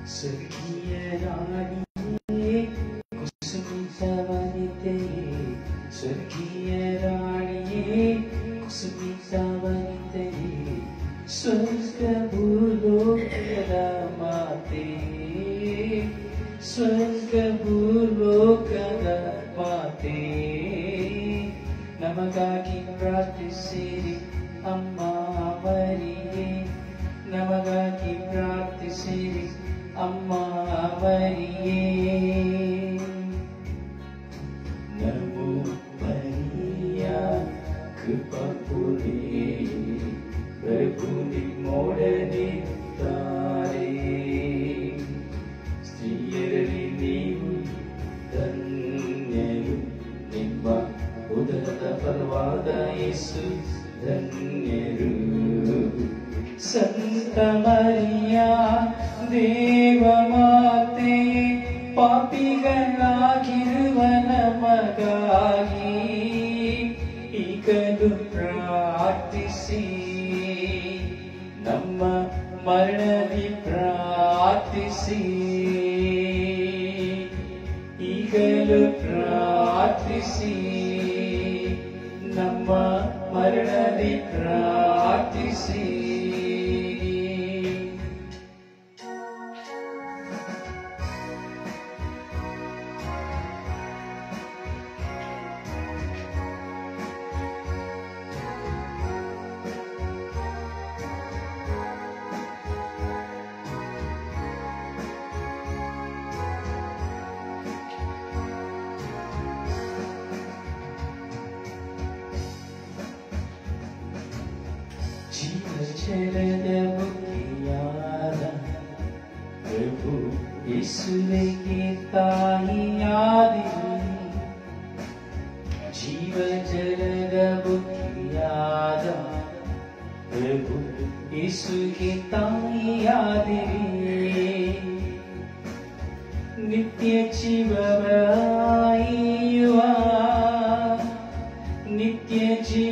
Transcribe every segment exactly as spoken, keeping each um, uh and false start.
ಸ್ವರ್ಗೀಯ ರಾಣಿಯೇ ಕುಸುಮಿತ ವನಿತೆಯೇ, ಸ್ವರ್ಗೀಯ ರಾಣಿಯೇ ಕುಸುಮಿತ ವನಿತೆಯೇ, ಸ್ವರ್ಗ ಭೂಲೋಕದ ಮಾತೆ, ಸ್ವರ್ಗ ಭೂಲೋಕದ ಮಾತೆ, ನಮಗಾಗಿ ಪ್ರಾರ್ಥಿಸಿರಿ ಅಮ್ಮ ಮರಿಯೇ, ನಮಗಾಗಿ ಪ್ರಾರ್ಥಿಸಿರಿ ಅಮ್ಮ ಮರಿಯೇ. ನಮೋ ಮರಿಯ ಕೃಪಾಪೂರ್ಣೆ, ಪ್ರಭು ನಿಮ್ಮೊಡನಿದ್ದಾರೆ, ಸ್ತ್ರೀಯರಲ್ಲಿ ನೀವು ಧನ್ಯರು, ನಿಮ್ಮ ಉದರದ ಫಲವಾದ ಯೇಸು ಧನ್ಯರು. ಸಂತ ಮರಿಯ ದೇವ ಮಾತೆ, ಪಾಪಿಗಳಾಗಿರುವ ನಮಗಾಗಿ ಈಗಲೂ ಪ್ರಾರ್ಥಿಸಿ, ನಮ್ಮ ಮರಣದಿ ಪ್ರಾರ್ಥಿಸಿ, ಈಗಲೂ ಪ್ರಾರ್ಥಿಸಿ, ನಮ್ಮ ಮರಣದಿ ಪ್ರಾರ್ಥಿಸಿ. ಜೀವಜಲದ ಬುಕ್ಕಿಯಾದ ಪ್ರಭು ಯೇಸುವಿಗೆ ತಾಯಿಯಾದಿರಿ, ಜೀವಜಲದ ಬುಕ್ಕಿಯಾದ ಪ್ರಭು ಯೇಸುವಿಗೆ ತಾಯಿಯಾದಿರಿ, ನಿತ್ಯ ಜೀವವಾಯುವ ನಿತ್ಯ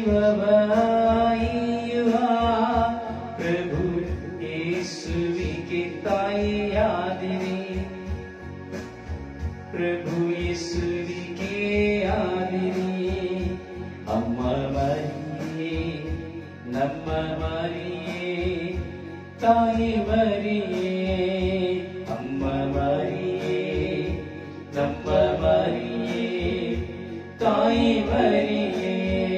ಜೀವವಾಯುವ ಪ್ರಭು ಯೇಸುವಿಗೆ ತಾಯಿಯಾದಿರಿ, ಪ್ರಭು ಯೇಸುವಿಗೆ ಆದಿರಿ. ಅಮ್ಮ ಮರಿಯೇ, ನಮ್ಮ ಮರಿಯೇ, ತಾಯಿ ಮರಿಯೇ, ಅಮ್ಮ ಮರಿಯೇ, ನಮ್ಮ ಮರಿಯೇ, ತಾಯಿ ಮರಿಯೇ.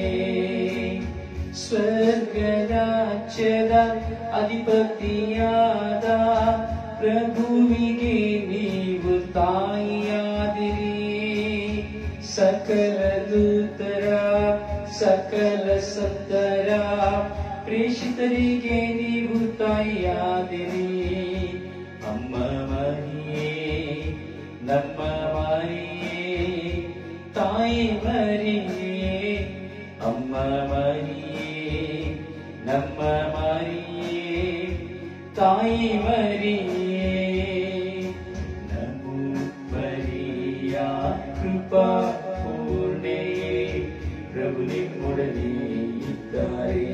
ಸ್ವರ್ಗ ರಾಜ್ಯದ ಅಧಿಪತಿಯಾದ ಪ್ರಭುವಿಗೆ ನೀವು ತಾಯಿಯಾದಿರಿ, ಸಕಲ ದೂತರ ಸಕಲ ಸಂತರ ಪ್ರೇಷಿತರಿಗೆ ನೀವು ತಾಯಿಯಾದಿರಿ. ಅಮ್ಮ ಮರಿಯೇ, ನಮ್ಮ ಮರಿಯೇ, ತಾಯಿ ಮರಿಯೇ, ಅಮ್ಮ ಮರಿಯೇ, ನಮ್ಮ ಮರಿಯೇ, ತಾಯಿ ಮರಿಯೇ. ನಮೋ ಮರಿಯ ಕೃಪಾಪೂರ್ಣೆಯೇ, ಪ್ರಭು ನಿಮ್ಮೊಡನೆ ಇದ್ದಾರೆ,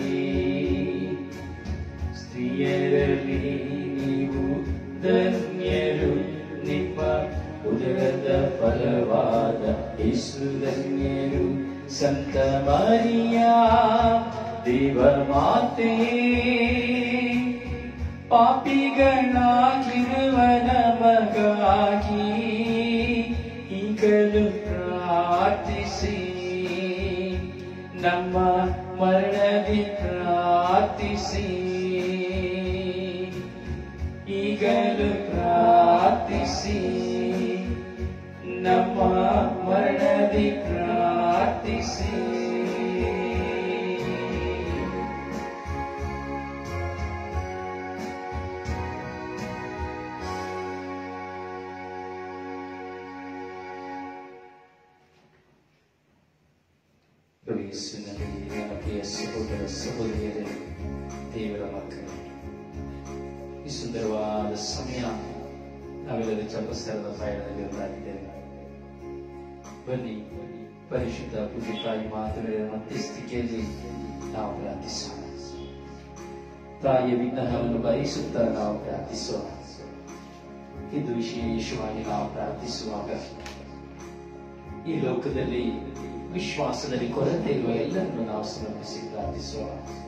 ಸ್ತ್ರೀಯರಲ್ಲಿ ನೀವು ಧನ್ಯರು, ನಿಮ್ಮ ಉದರದ ಫಲವಾದ ಯೇಸು ಧನ್ಯರು. ಸಂತ ಮರಿಯ ದೇವ ಮಾತೆಯೇ, ಪಾಪಿಗಳಾಗಿರುವ ನಮಗಾಗಿ ಈಗಲೂ ಪ್ರಾರ್ಥಿಸಿ, ನಮ್ಮ ಮರಣದಿ ಪ್ರಾರ್ಥಿಸಿ, ಈಗಲೂ ಪ್ರಾರ್ಥಿಸಿ, ನಮ್ಮ ಮರಣದಿ ಪ್ರಾರ್ಥಿಸಿ. ಯೇಸುವಿನಲ್ಲಿ ನನ್ನ ಪ್ರಿಯ ಸಹೋದರ ಸಹೋದರಿಯರೇ, ದೇವರ ಮಕ್ಕಳೇ, ಈ ಸುಂದರವಾದ ಸಮಯ ನಾವೆಲ್ಲರೂ ಚಪ್ಪಸ್ಥಳದ ಪಯಣದಲ್ಲಿ ಒಂದಾಗಿದ್ದೇವೆ. ಬನ್ನಿ, ಪರಿಶುದ್ಧ ಪೂಜ್ಯ ತಾಯಿ ಮಾತುಗಳ ಮಧ್ಯಸ್ಥಿಕೆಯಲ್ಲಿ ನಾವು ಪ್ರಾರ್ಥಿಸೋಣ. ತಾಯಿಯ ವಿಗ್ರಹವನ್ನು ಬಯಸುತ್ತಾ ನಾವು ಪ್ರಾರ್ಥಿಸೋಣ. ಇಂದು ವಿಶೇಷವಾಗಿ ನಾವು ಪ್ರಾರ್ಥಿಸುವಾಗ ಈ ಲೋಕದಲ್ಲಿ ವಿಶ್ವಾಸದಲ್ಲಿ ಕೊರತೆ ಇರುವ ಎಲ್ಲರನ್ನು ನಾವು ಸಮರ್ಪಿಸಿ ಪ್ರಾರ್ಥಿಸುವ.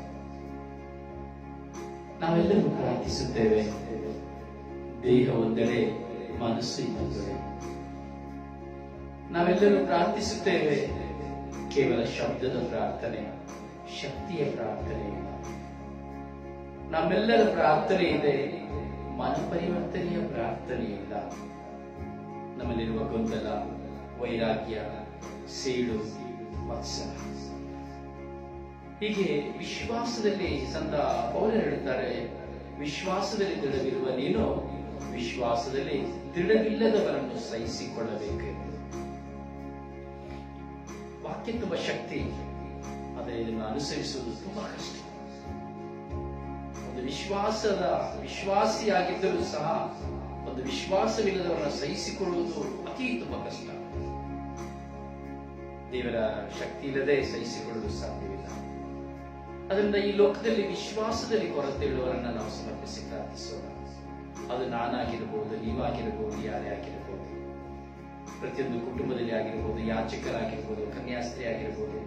ನಾವೆಲ್ಲರೂ ಪ್ರಾರ್ಥಿಸುತ್ತೇವೆ, ದೇಹ ಒಂದೆಡೆ ಮನಸ್ಸು ಇನ್ನೊಂದೆಡೆ. ನಾವೆಲ್ಲರೂ ಪ್ರಾರ್ಥಿಸುತ್ತೇವೆ, ಕೇವಲ ಶಬ್ದದ ಪ್ರಾರ್ಥನೆ, ಶಕ್ತಿಯ ಪ್ರಾರ್ಥನೆ. ನಮ್ಮೆಲ್ಲರ ಪ್ರಾರ್ಥನೆ ಇದೆ, ಮನ ಪರಿವರ್ತನೆಯ ಪ್ರಾರ್ಥನೆ ಇಲ್ಲ. ನಮ್ಮಲ್ಲಿರುವ ಗೊಂದಲ, ವೈರಾಗ್ಯ, ಸೇಡು, ಮತ್ಸರ, ಹೀಗೆ ವಿಶ್ವಾಸದಲ್ಲಿ ಸಂತ ಪೌಲರು ಹೇಳುತ್ತಾರೆ, ವಿಶ್ವಾಸದಲ್ಲಿ ದೃಢವಿರುವ ನೀನು ವಿಶ್ವಾಸದಲ್ಲಿ ದೃಢವಿಲ್ಲದವರನ್ನು ಸಹಿಸಿಕೊಳ್ಳಬೇಕು. ವಾಕ್ಯ ತುಂಬಾ ಶಕ್ತಿ, ಆದರೆ ಇದನ್ನು ಅನುಸರಿಸುವುದು ತುಂಬಾ ಕಷ್ಟ. ಒಂದು ವಿಶ್ವಾಸದ ವಿಶ್ವಾಸಿಯಾಗಿದ್ದರೂ ಸಹ ಒಂದು ವಿಶ್ವಾಸವಿಲ್ಲದವರನ್ನು ಸಹಿಸಿಕೊಳ್ಳುವುದು ಅತಿ ತುಂಬಾ ಕಷ್ಟ. ದೇವರ ಶಕ್ತಿ ಇಲ್ಲದೆ ಸಹಿಸಿಕೊಳ್ಳಲು ಸಾಧ್ಯವಿಲ್ಲ. ಅದರಿಂದ ಈ ಲೋಕದಲ್ಲಿ ವಿಶ್ವಾಸದಲ್ಲಿ ಕೊರತೆ ಇರುವವರನ್ನ ನಾವು ಸಮರ್ಪಿಸಿ ಪ್ರಾರ್ಥಿಸೋಣ. ಅದು ನಾನಾಗಿರಬಹುದು, ನೀವಾಗಿರಬಹುದು, ಯಾರೇ ಆಗಿರಬಹುದು, ಪ್ರತಿಯೊಂದು ಕುಟುಂಬದಲ್ಲಿ ಆಗಿರಬಹುದು, ಯಾಚಕರಾಗಿರ್ಬೋದು, ಕನ್ಯಾಸ್ತ್ರೀ ಆಗಿರಬಹುದು,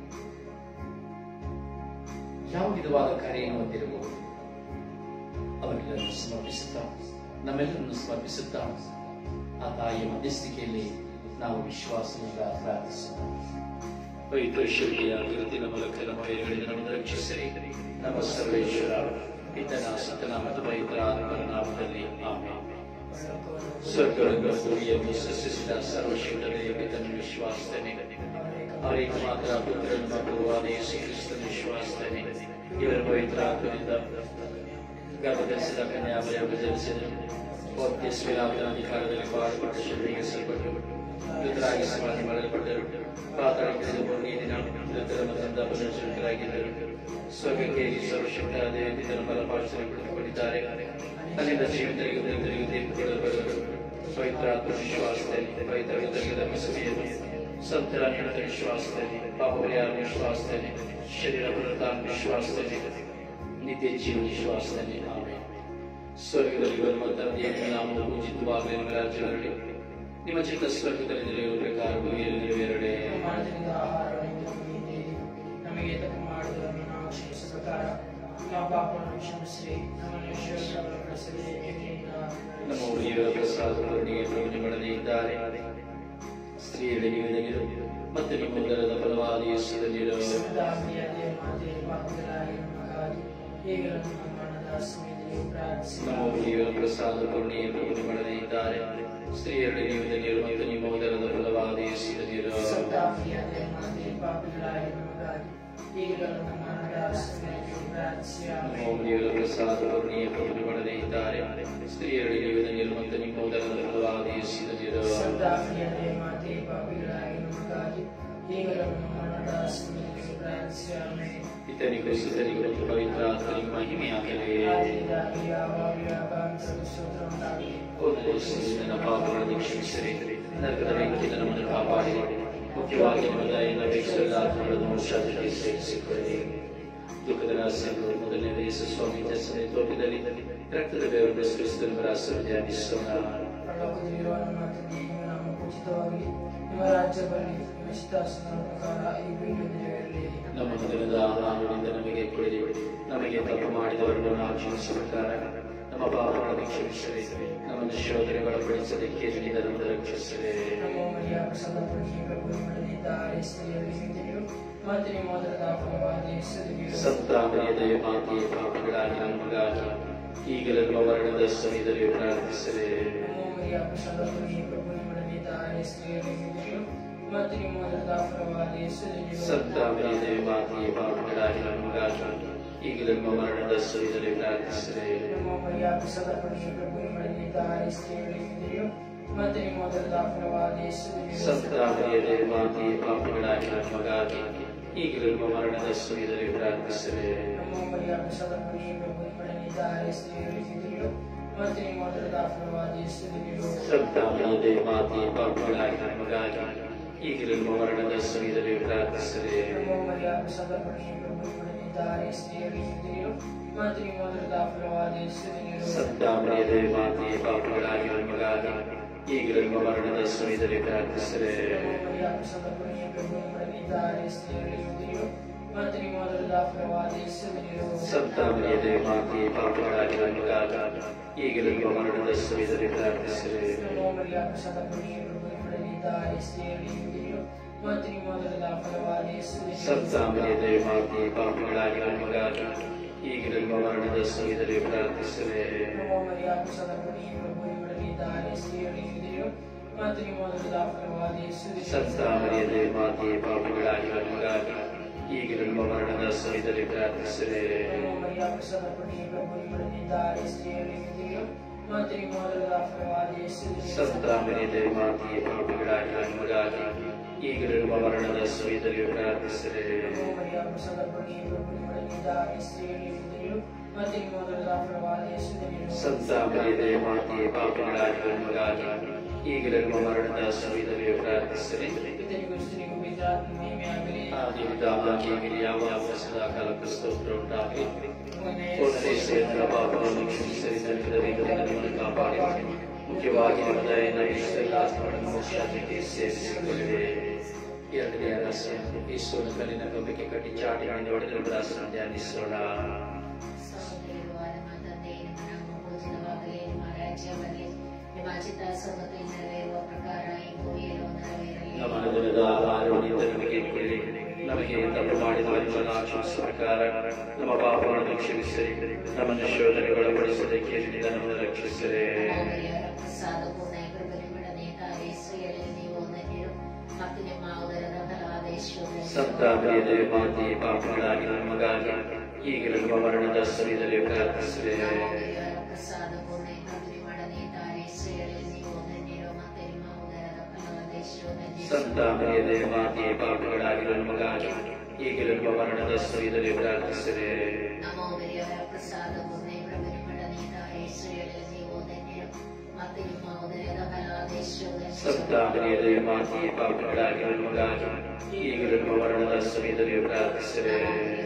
ಯಾವ ವಿಧವಾದ ಕಾರ್ಯವನ್ನು ಹೊಂದಿರಬಹುದು, ಅವರೆಲ್ಲರನ್ನು ಸಮರ್ಪಿಸುತ್ತಾ, ನಮ್ಮೆಲ್ಲರನ್ನು ಸಮರ್ಪಿಸುತ್ತಾ ಆ ತಾಯಿಯ ಮಧ್ಯಸ್ಥಿಕೆಯಲ್ಲಿ ನಾವು ವಿಶ್ವಾಸದಿಂದ ಪ್ರಾರ್ಥಿಸೋಣ. ಪವಿತ್ರ ಶಕ್ತಿಯ ಗುರುತಿನ ಮೂಲಕ ನಮ್ಮ ಕೈಗಳಿಂದ ನಮ್ಮನ್ನು ರಕ್ಷಿಸಿರಿ. ನಮ್ಮ ಸರ್ವೇಶ್ವರ ಪಿತನ ಸುತನ ಮತ್ತು ಪವಿತ್ರ ಆತ್ಮರ ನಾಮದಲ್ಲಿ ಆಮೆನ್. ಸ್ವರ್ಗವನ್ನು ಭೂಮಿಯನ್ನು ಸೃಷ್ಟಿಸಿದ ಸರ್ವಶಕ್ತನಿಗೆ ಪಿತನ ವಿಶ್ವಾಸನೆ, ಅವರಿಗೆ ಮಾತ್ರ ಪುತ್ರನ ಮಗುವಾದ ಯೇಸು ಕ್ರಿಸ್ತನ ವಿಶ್ವಾಸನೆ, ಇವರ ಪವಿತ್ರ ಆತ್ಮದಿಂದ ಗರ್ಭಧರಿಸಿದ ಕನ್ಯಾಮರಿಯಮ್ಮ ಜನಿಸಿದರು. ಪೊಂತಿಯಸ್ ಪಿಲಾತನ ಅಧಿಕಾರದಲ್ಲಿ ಪಾಡುಪಟ್ಟು ಶಿಲುಬೆಗೇರಿಸಲ್ಪಟ್ಟು ಮೃತರಾಗಿ ಸಮಾಧಿ ಮಾಡಲ್ಪಟ್ಟರು. ಪಾತಾಳಕ್ಕಿಳಿದು ಮೂರನೇ ದಿನ ಮೃತರ ಮತದಿಂದ ಪುನರುಜ್ಜೀವಿತರಾಗಿದ್ದರು. ಸ್ವರ್ಗಕ್ಕೆ ಸರ್ವಶಕ್ತ ದೇವರ ಬಲಪಾರ್ಶ್ವದಲ್ಲಿ ಕುಳಿತುಕೊಂಡಿದ್ದಾರೆ. ಅಲ್ಲಿಂದ ಜೀವಿತರಿಗೂ ಮೃತರಿಗೂ ತೀರ್ಪು ಕೊಡಲು ಬರುವರು. ಪವಿತ್ರಾತ್ಮ ವಿಶ್ವಾಸದಲ್ಲಿ, ಪವಿತ್ರ ಧರ್ಮ ಸಭೆಯಲ್ಲಿ, ಸಂತರ ನಿರತ ವಿಶ್ವಾಸದಲ್ಲಿ, ಪಾಪ ಪರಿಹಾರ ವಿಶ್ವಾಸದಲ್ಲಿ, ಶರೀರ ಪುನರುತ್ಥಾನ ವಿಶ್ವಾಸದಲ್ಲಿ, ನಿತ್ಯ ಜೀವ ವಿಶ್ವಾಸದಲ್ಲಿ ಆಮೆನ್. ಸ್ವರ್ಗದಲ್ಲಿ ಬರುವ ತಂದೆಯ ನಾಮವು ಪೂಜಿತವಾಗಲಿ, ನಿಮ್ಮ ರಾಜ್ಯ ಬರಲಿ, ನಿಮ್ಮ ಚಿತ್ತ ಸ್ವರ್ಗದಲ್ಲಿ ನೆರೆಯುವ ಪ್ರಕಾರ ಭೂಮಿಯಲ್ಲಿ ನೆರವೇರಲಿ. ನಮಗೆ ತಪ್ಪು ಮಾಡಿದವರನ್ನು ನಾವು ಕ್ಷಮಿಸುವ ಪ್ರಕಾರ ನಮ್ಮ ಪಾಪವನ್ನು ಕ್ಷಮಿಸಿರಿ, ನಮ್ಮನ್ನು ಶೋಧನೆಗೆ ಒಳಪಡಿಸದೆ ನಮ್ಮ ಉಳಿಯುವ ಪ್ರಸಾದರೊಂದಿಗೆ ಪ್ರಭು ಮಾಡದೇ ಇದ್ದಾರೆ. ಸ್ತ್ರೀಯರಿಗೆ ವೇದನೆಗಳು ಮತ್ತು ನಿಮ್ಮ ಉದರದ ಫಲವಾದ ಯೇಸುವಿನಲ್ಲಿರೋ ನಮ್ಮ ಉಳಿಯುವ ಪ್ರಸಾದ ಕರುಣೆಯ ಪ್ರಭು ಮಾಡದೇ ಇದ್ದಾರೆ. ಸ್ತ್ರೀಯರಿಗೆ ವೇದನೆಗಳು ಮತ್ತು ನಿಮ್ಮ ಉದರದ ಫಲವಾದ ಯೇಸುವಿನಲ್ಲಿರೋ ಮೌಲ್ಯಗಳ ಪ್ರಸಾದ ಕರುಣೆಯ ಪ್ರಭು ಮಾಡದೇ ಇದ್ದಾರೆ. ಸ್ತ್ರೀಯರಿಗೆ ವೇದನೆಗಳು ಮತ್ತು ನಿಮ್ಮ ಉದರದ ಫಲವಾದ ಯೇಸುವಿನಲ್ಲಿರೋ ಇತನಿಗೂ ಸುತನಿಗೂ ಮತ್ತು ಪವಿತ್ರ ಆತ್ಮನಿಗೂ ಮಹಿಮೆಯಾಗಲಿ. ನನ್ನ ಪಾಪಗಳನ್ನು ಕ್ಷಮಿಸಿರಿ, ನರಕದ ಬೆಂಕಿಯಿಂದ ನಮ್ಮನ್ನು ಕಾಪಾಡಿರಿ, ಮುಖ್ಯವಾಗಿ ನಿಮ್ಮ ದಯೆಯಿಂದ ಅಪೇಕ್ಷಿಸಿದ ಆತ್ಮಗಳನ್ನು ಮೋಕ್ಷಕ್ಕೆ ಸೇರಿಸಿಕೊಳ್ಳಿ. ದುಃಖದ ರಹಸ್ಯಗಳು ಮೊದಲನೇ ಯೇಸು ಸ್ವಾಮಿ ಜಸನೆ ತೋಟದಲ್ಲಿ ರಕ್ತದ ಬೆವರನ್ನು ಸುರಿಸಿದ ರಹಸ್ಯ ಧ್ಯಾನಿಸೋಣ. ನಮ್ಮ ದಿನದ ಆಹಾರದಿಂದ ನಮಗೆ ಕೊಡಿರಿ, ನಮಗೆ ತಪ್ಪು ಮಾಡಿದವರನ್ನು ನಾವು ಕ್ಷಮಿಸುವ ಪ್ರಕಾರ ನಮ್ಮ ಪಾಪಗಳನ್ನು ಕ್ಷಮಿಸಿರಿ, ನಮ್ಮನ್ನು ಶೋಧನೆಗೆ ಒಳಪಡಿಸದೆ ಕೇಳಿನಿಂದ ನಮ್ಮನ್ನು ರಕ್ಷಿಸಿರಿ. ಸಂತಾಮರಿಯ ಮಾತೆಯ ಪಾಪಗಳಾಗಿ ನಮಗಾಗಿ ಈಗಲೂ ಮರಣದ ಸಮಯದಲ್ಲಿ ಪ್ರಾರ್ಥಿಸಿರಿ. ಸಂತಾಮರಿಯ ಮಾತೆಯ ಪಾಪಗಳಾಗಿ ನಮಗಾಗಿ ಈಗಲೂ ಮರಣದ ಸಮಯದಲ್ಲಿ ಪ್ರಾರ್ಥಿಸಿರಿ. ಸಂತಾಮರಿಯ ಮಾತೆಯ ಪಾಪಗಳಾಗಿ ನಮಗಾಗಿ ಈಗಲೂ ಮರಣದ ಸಮಯದಲ್ಲಿ ಪ್ರಾರ್ಥಿಸಿರಿ. ಸಂತಾಮರಿಯ ಮಾತೆಯ ಪಾಪಗಳಾಗಿ ನಮಗಾಗಿ ಈಗಲೂ ಮರಣದ ಸಮಯದಲ್ಲಿ ಪ್ರಾರ್ಥಿಸಿರಿ. ಸಂತಾಮರಿಯ ಮಾತೆಯ ಪಾಪಗಳಾಗಿ ನಮಗಾಗಿ ನಮಗಾಗಿ ಈಗಲೂ ನಮ್ಮ ಮರಣದ ಸಮಯದಲ್ಲಿ ಪ್ರಾರ್ಥಿಸಿದರೆ. ಸಂತ ಮರಿಯದೇ ಮಾತೆ ಪಾಪಿಗಳಾಗಿ ನಮಗಾಗಿ ಈಗಲೂ ನಮ್ಮ ಮರಣದ ಸಮಯದಲ್ಲಿ ಪ್ರಾರ್ಥಿಸಿದರೆ. ಸಂತ ಮರಿಯದೇ ಮಾತೆ ಪಾಪಿಗಳಾಗಿ ನಮಗಾಗಿ ಈಗಲೂ ನಮ್ಮ ಮರಣದ ಸಮಯದಲ್ಲಿ ಪ್ರಾರ್ಥಿಸಿದರೆ. ಸಂತ ಮರಿಯದೇ ಮಾತೆ ಪಾಪಿಗಳಾಗಿ ನಮಗಾಗಿ ಈಗಲೂ ನಮ್ಮ ಮರಣದ ಸಮಯದಲ್ಲಿ ಪ್ರಾರ್ಥಿಸಿದರೆ. ಸಂತ ಮರಿಯದೇ ಮಾತೆ ಪಾಪಿಗಳಾಗಿ ನಮಗಾಗಿ ಈಗಲೂ ನಮ್ಮ ಮರಣದ ಸಮಯದಲ್ಲಿ ಪ್ರಾರ್ಥಿಸಿದರೆ. ಸಂತ ಮರಿಯದೇ ಮಾತೆ ಪಾಪಿಗಳಾಗಿ ನಮಗಾಗಿ ಈಗಲೂ ನಮ್ಮ ಮರಣದ ಸಮಯದಲ್ಲಿ ಪ್ರಾರ್ಥಿಸಿದರೆ. ಸದಾಕಾಲ ಸ್ತೋತ್ರ ಉಂಟಾಗಲಿ. ಪೂರ್ಣೇಶ್ವರ ಪಾಪವನ್ನು ಕ್ಷಮಿಸಿ ನಮ್ಮನ್ನು ಕಾಪಾಡಿ, ಮುಖ್ಯವಾಗಿ ನಮ್ಮ ದಯೆಯನ್ನು ಈಶ್ವರನ ಮೋಕ್ಷಕ್ಕೆ ಸೇರಿಸಿಕೊಳ್ಳಿವೆ. ಎರಡನೆಯ ರಹಸ್ಯ, ಈಶ್ವರನ ಕಲ್ಲಿನ ಕಂಬಕ್ಕೆ ಕಟ್ಟಿ ಚಾಟಿಗಳನ್ನು ಹೊಡೆದು ದಾಸನ ಧ್ಯಾನಿಸೋಣ. ನಮ್ಮದರದ ಆಹಾರವನ್ನು ನಮಗೆ ಕೊಡಿ, ನಮಗೆ ತಪ್ಪು ಮಾಡಿದವರನ್ನು ಕ್ಷಮಿಸುವ ಪ್ರಕಾರ ನಮ್ಮ ಪಾಪಗಳನ್ನು ಕ್ಷಮಿಸಿರಿ, ನಮ್ಮನ್ನು ಶೋಧನೆಗೊಳಪಡಿಸದೆ ನಮ್ಮನ್ನು ರಕ್ಷಿಸಿರಿ. ಸಂತ ಮರಿಯದೇ ಮಾತೆ ಪಾಪಿಗಳಾಗಿ ನಮಗಾಗಿ ಈಗಲೂ ನಮ್ಮ ಮರಣದ ಸಮಯದಲ್ಲಿ ಪ್ರಾರ್ಥಿಸಿರಿ. ಸಂತ ಮರಿಯದೇ ಮಾತೆ ಪಾಪಿಗಳಾಗಿ ನಮಗಾಗಿ ಈಗಲೂ ನಮ್ಮ ಮರಣದ ಸಮಯದಲ್ಲಿ ಪ್ರಾರ್ಥಿಸಿರಿ. ಸಂತ ಮರಿಯದೇ ಮಾತೆ ಪಾಪಿಗಳಾಗಿ ನಮಗಾಗಿ ಈಗಲೂ ನಮ್ಮ ಮರಣದ ಸಮಯದಲ್ಲಿ ಪ್ರಾರ್ಥಿಸಿರಿ.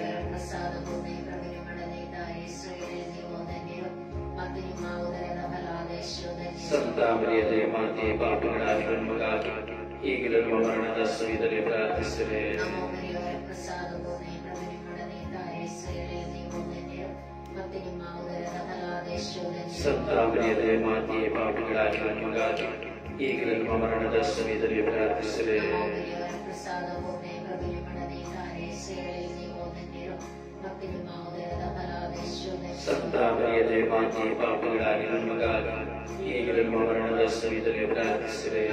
ಸಂತ ಮರಿಯದೇ ಮಾತೆ ಪಾಪಿಗಳಾಗಿ ನಮಗಾಗಿ ಈಗಲೂ ನಮ್ಮ ಮರಣದ ಸಮಯದಲ್ಲಿ ಪ್ರಾರ್ಥಿಸಿರಿ. ಸಂತ ಮರಿಯದೇ ಮಾತೆ ಪಾಪಿಗಳಾಗಿ ನಮಗಾಗಿ ಈಗಲೂ ನಮ್ಮ ಮರಣದ ಸಮಯದಲ್ಲಿ ಪ್ರಾರ್ಥಿಸಿರಿ. ಸಂತ ಮರಿಯದೇ ಮಾತೆ ಪಾಪಿಗಳಾಗಿ ನಮಗಾಗಿ ಈಗಲೂ ನಮ್ಮ ಮರಣದ ಸಮಯದಲ್ಲಿ ಪ್ರಾರ್ಥಿಸಿರಿ.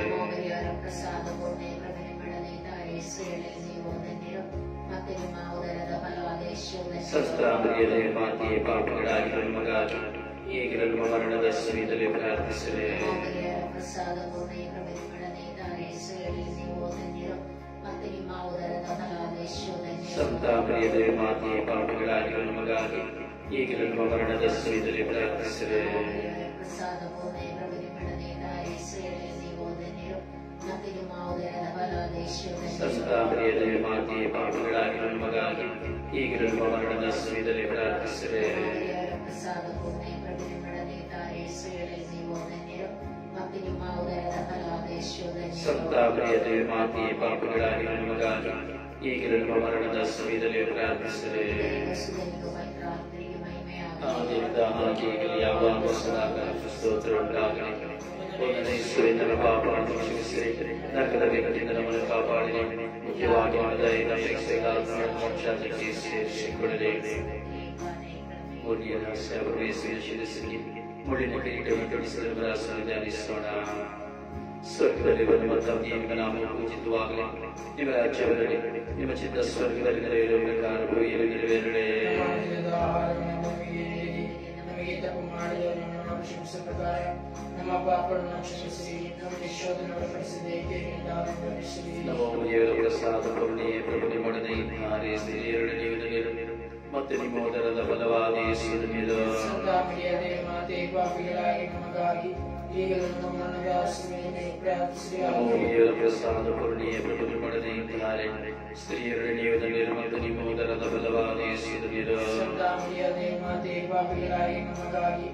ಸಂತ ಮರಿಯದೇ ಮಾತೆ ಪಾಪಿಗಳಾಗಿ ನಮಗಾಗಿ ಈಗಲೂ ನಮ್ಮ ಮರಣದ ಸಮಯದಲ್ಲಿ ಪ್ರಾರ್ಥಿಸಿರಿ. ಸಂತ ಮರಿಯದೇ ಮಾತೆ ಪಾಪಿಗಳಾಗಿ ನಮಗಾಗಿ ಈಗಲೂ ನಮ್ಮ ಮರಣದ ಸಮಯದಲ್ಲಿ ಪ್ರಾರ್ಥಿಸಿರಿ. ಸಂತ ಮರಿಯದೇ ಮಾತೆ ಪಾಪಿಗಳಾಗಿ ನಮಗಾಗಿ ಈಗಲೂ ನಮ್ಮ ಮರಣದ ಸಮಯದಲ್ಲಿ ಪ್ರಾರ್ಥಿಸಿರಿ. ಸಂತ ಮರಿಯದೇ ಮಾತೆ ಪಾಪಿಗಳಾಗಿ ನಮಗಾಗಿ ಈಗಲೂ ನಮ್ಮ ಮರಣದ ಸಮಯದಲ್ಲಿ ಪ್ರಾರ್ಥಿಸಿರಿ. ಯಾವಾಗ ಸದಾಕಾಲ ಸ್ತೋತ್ರ ಉಂಟಾಗಲಿ. ನನ್ನ ಪಾಪವನ್ನು ಕ್ಷಮಿಸಿರಿ, ನರಕದ ಬೆಂಕಿಯಿಂದ ನಮ್ಮನ್ನು ಕಾಪಾಡಿರಿ, ಮುಖ್ಯವಾಗಿ ನಮ್ಮ ದಯೆಯಿಂದ ಮೋಕ್ಷಕ್ಕೆ ಸೇರಿಸಿಕೊಳ್ಳಲಿ. ಮೂರನೆಯ ರಹಸ್ಯ, ಪ್ರವೇಶಿಸಿದ ಶಿರಸ್ಸಿಗೆ ಮುಳ್ಳಿನ ಕಿರೀಟವನ್ನು ತೊಡಿಸಿದ ದಾಸನ ಧ್ಯಾನಿಸೋಣ. ಸ್ವರ್ಗದಲ್ಲಿ ನಿಮ್ಮ ತಂದೆಯ ನಾಮವು ಪೂಜಿತವಾಗಲಿ, ನಿಮ್ಮ ರಾಜ್ಯ ಬರಲಿ, ನಿಮ್ಮ ಚಿತ್ತ ಸ್ವರ್ಗದಲ್ಲಿ ನೆರವೇರುವ ಪ್ರಕಾರ ಭೂಮಿಯಲ್ಲಿ ನೆರವೇರಲಿ. ನಮ್ಮ ಪಾಪಗಳನ್ನು ಕ್ಷಮಿಸಿ, ನಮಗೆ ಶೋಧನೆಗೊಳಪಡಿಸದೆ ನಮೋ ದೇವರ ಪ್ರಸಾದ ಕರುಣೆಯೇ ಪ್ರಭು ನಿಮ್ಮೊಡನೆ ಇದ್ದಾರೆ, ಸ್ತ್ರೀಯರೊಡನೆ ನೀವು ಮತ್ತೆ ನಿಮ್ಮ ಉದರದ ಫಲವಾದ ಯೇಸುವಿನ ಮೇಲೆ. ಸಂತ ಮರಿಯದೇ ಮಾತೆ ಪಾಪಿಗಳಾಗಿ ನಮಗಾಗಿ ಈಗಲೂ ನಮ್ಮ ಮರಣದ ಸಮಯದಲ್ಲಿ ಪ್ರಾರ್ಥಿಸಿರಿ. ನಮೋ ದೇವರ ಪ್ರಸಾದ ಕರುಣೆಯೇ ಪ್ರಭು ನಿಮ್ಮೊಡನೆ ಇದ್ದಾರೆ, ಸ್ತ್ರೀಯರೊಡನೆ ನೀವು ಮತ್ತೆ ನಿಮ್ಮ ಉದರದ ಫಲವಾದ ಯೇಸುವಿನ ಮೇಲೆ. ಸಂತ ಮರಿಯದೇ ಮಾತೆ ಪಾಪಿಗಳಾಗಿ ನಮಗಾಗಿ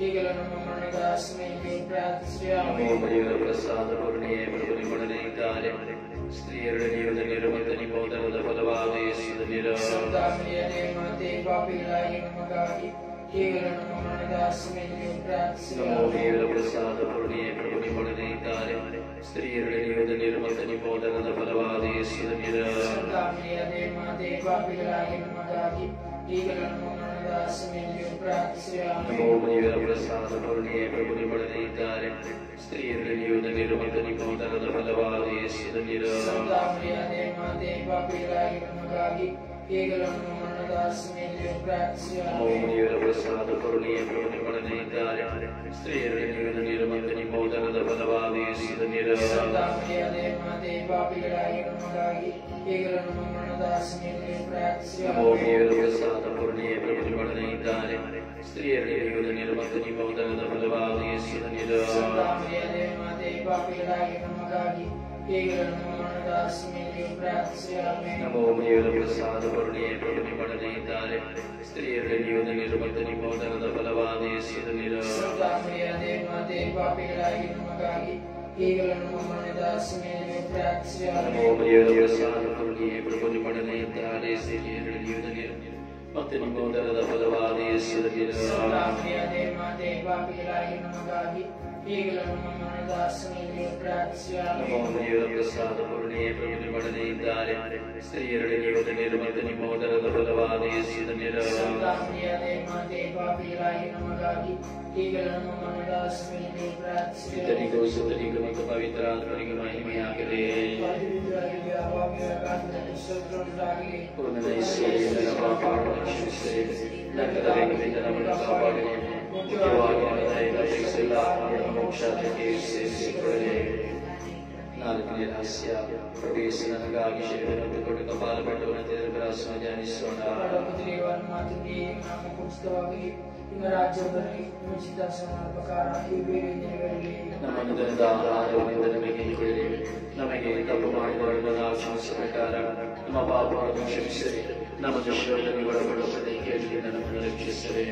ಈಗಲೂ ನಮ್ಮ ಮರಣದ ಸಮಯದಲ್ಲಿ ಪ್ರಾರ್ಥಿಸಿರಿ. ನಮೋ ಮರಿಯವರ ಪ್ರಸಾದ ಪೂರ್ಣಿಯೇ ಪ್ರಭು ನಿಮ್ಮೊಡನೆ ಇದ್ದಾರೆ. ಸ್ತ್ರೀಯರೊಡನೆ ನೀವು ಧನ್ಯರು ಮತ್ತು ನಿಮ್ಮ ಉದರದ ಫಲವಾದ ಯೇಸು ಧನ್ಯರು. ಸಂತ ಮರಿಯರೇ ಮಾತೆ, ಪಾಪಿಗಳಾಗಿ ನಮಗಾಗಿ ಈಗಲೂ ನಮ್ಮ ಮರಣದ ಸಮಯದಲ್ಲಿ ಪ್ರಾರ್ಥಿಸಿರಿ. ನಮೋ ಮರಿಯವರ ಪ್ರಸಾದ ಪೂರ್ಣಿಯೇ ಪ್ರಭು ನಿಮ್ಮೊಡನೆ ಇದ್ದಾರೆ. ಸ್ತ್ರೀಯರೊಡನೆ ನೀವು ಧನ್ಯರು ಮತ್ತು ನಿಮ್ಮ ಉದರದ ಫಲವಾದ ಯೇಸು ಧನ್ಯರು. ಸಂತ ಮರಿಯರೇ ಮಾತೆ, ಪಾಪಿಗಳಾಗಿ ನಮಗಾಗಿ ಈಗಲೂ ನಮ್ಮ ಮರಣದ ಸಮಯದಲ್ಲಿ ಪ್ರಾರ್ಥಿಸಿರಿ. ನಮೋ ಮರಿಯವರ ಪ್ರಸಾದ ಪೂರ್ಣಿಯೇ ಪ್ರಭು ನಿಮ್ಮೊಡನೆ ಇದ್ದಾರೆ. ಸ್ತ್ರೀಯರಲ್ಲಿ ನೀವು ಧನ್ಯರು ಮತ್ತು ನಿಮ್ಮ ಉದರದ ಫಲವಾದ ಯೇಸು ಧನ್ಯರು. ಸಂತ ಮರಿಯರೇ ಮಾತೆ, ಪಾಪಿಗಳಾಗಿ ನಮಗಾಗಿ ಈಗಲೂ ನಮ್ಮ ಮರಣದ ಸಮಯದಲ್ಲಿ ಪ್ರಾರ್ಥಿಸಿರಿ. ನಮೋ ಮರಿಯವರ ಪ್ರಸಾದ ಪೂರ್ಣಿಯೇ ಪ್ರಭು ನಿಮ್ಮೊಡನೆ ಇದ್ದಾರೆ. ಸ್ತ್ರೀಯರಲ್ಲಿ ನೀವು ಧನ್ಯರು ಮತ್ತು ನಿಮ್ಮ ಉದರದ ಫಲವಾದ ಯೇಸು ಧನ್ಯರು. ಸಂತ ಮರಿಯರೇ ಮಾತೆ, ಪಾಪಿಗಳಾಗಿ ನಮಗಾಗಿ ಈಗಲೂ ನಮ್ಮ ಮರಣದ ಸಮಯದಲ್ಲಿ ಪ್ರಾರ್ಥಿಸಿರಿ. ನಮೋ ಮರಿಯವರ ಪ್ರಸಾದ ಪೂರ್ಣಿಯೇ ಪ್ರಭು ನಿಮ್ಮೊಡನೆ ಇದ್ದಾರೆ. ಸ್ತ್ರೀಯರಲ್ಲಿ ನೀವು ಧನ್ಯರು ಮತ್ತು ನಿಮ್ಮ ಉದರದ ಫಲವಾದ ಯೇಸು ಧನ್ಯರು. ಸಂತ ಮರಿಯರೇ ಮಾತೆ, ಪಾಪಿಗಳಾಗಿ ನಮಗಾಗಿ ಈಗಲೂ ನಮ್ಮ ಮರಣದ ಸಮಯದಲ್ಲಿ ಪ್ರಾರ್ಥಿಸಿರಿ. ನಮೋ ಮರಿಯವರ ಪ್ರಸಾದ ಪೂರ್ಣಿಯೇ ಪ್ರಭು ನಿಮ್ಮೊಡನೆ ಇದ್ದಾರೆ. ಸ್ತ್ರೀಯರಲ್ಲಿ ನೀವು ಧನ್ಯರು ಮತ್ತು ನಿಮ್ಮ ಉದರದ ಫಲವಾದ ಯೇಸು ಧನ್ಯರು. ಸಂತ ಮರಿಯರೇ ಮಾತೆ, ಪಾಪಿಗಳಾಗಿ ನಮಗಾಗಿ ಈಗಲೂ ನಮ್ಮ ಮರಣದ ಸಮಯದಲ್ಲಿ ಪ್ರಾರ್ಥಿಸಿರಿ. ನಮೋ ಮರಿಯವರ ಪ್ರಸಾದ ಪೂರ್ಣಿಯೇ ಪ್ರಭು ನಿಮ್ಮೊಡನೆ ಇದ್ದಾರೆ. ಸ್ತ್ರೀಯರಲ್ಲಿ ನೀವು ಧನ್ಯರು ಮತ್ತು ನಿಮ್ಮ ಉದರದ ಫಲವಾದ ಯೇಸು ಧನ್ಯರು. ಸಂತ ಮರಿಯರೇ ಮಾತೆ, ಪಾಪಿಗಳಾಗಿ ನಮಗಾಗಿ ಈಗಲೂ ನಮ್ಮ ಮರಣದ ಸಮಯದಲ್ಲಿ ಪ್ರಾರ್ಥಿಸಿರಿ. ನಮೋ ಮರಿಯವರ ಪ್ರಸಾದ ಪೂರ್ಣಿಯೇ ಪ್ರಭು ನಿಮ್ಮೊಡನೆ ಇದ್ದಾರೆ. ಸ್ತ್ರೀಯರಲ್ಲಿ ನೀವು ಧನ್ಯರು ಮತ್ತು ನಿಮ್ಮ ಉದರದ ಫಲವಾದ ಯೇಸು ಧನ್ಯರು. ಸಂತ ಮರಿಯರೇ ಮಾತೆ, ಪಾಪಿಗಳಾಗಿ ನಮಗಾಗಿ ಈಗಲೂ ನಮ್ಮ ಮರಣದ ಸಮಯದಲ್ಲಿ ಪ್ರಾರ್ಥಿಸಿರಿ. ಪಿತನಿಗೂ ಸುತನಿಗೂ ಮತ್ತು ಪವಿತ್ರ ಆತ್ಮನಿಗೂ ಮಹಿಮೆಯಾಗಲಿ. ಪೂರ್ಣದ ಯೇಸುವಿನ ನನ್ನ ಪಾಪಗಳನ್ನು ಕ್ಷಮಿಸಿರಿ. ನರಕದ ಬೆಂಕಿಯಿಂದ ನಮ್ಮನ್ನು ಕಾಪಾಡಿರಿ. ಮುಖ್ಯವಾಗಿ ನನ್ನ ದಯೆಯಿಂದ ಎಲ್ಲ ಆತ್ಮಗಳನ್ನು ಮೋಕ್ಷಕ್ಕೆ ಸೇರಿಸಿಕೊಳ್ಳಲಿ. ನಾಲ್ಕನೇ ರಹಸ್ಯ, ಪ್ರವೇಶ ನನಗಾಗಿ ಶರೀರವನ್ನು ಕೊಟ್ಟು ಕಪಾಲಪಟ್ಟವನ್ನು ತೆರೆದು ಧ್ಯಾನಿಸೋಣ. ನಿಮ್ಮ ರಾಜ್ಯದಲ್ಲಿ ಉಚಿತ ಪ್ರಕಾರ ಈ ಬೇರೆ ದಿನಗಳಲ್ಲಿ ನಮ್ಮ ಅನುದಿನದ ಆಹಾರವನ್ನು ನಮಗೆ ಕೊಡಿರಿ. ನಮಗೆ ತಪ್ಪು ಮಾಡಿದವರನ್ನು ನಾವು ಕ್ಷಮಿಸುವ ಪ್ರಕಾರ ನಮ್ಮ ಪಾಪಗಳನ್ನು ಕ್ಷಮಿಸಿರಿ. ನಮ್ಮ ದೋಷಗಳನ್ನು ಒಳಪಡಿಸದೆ ಕೇಳಿ ನಮ್ಮನ್ನು ರಕ್ಷಿಸಿರಿ.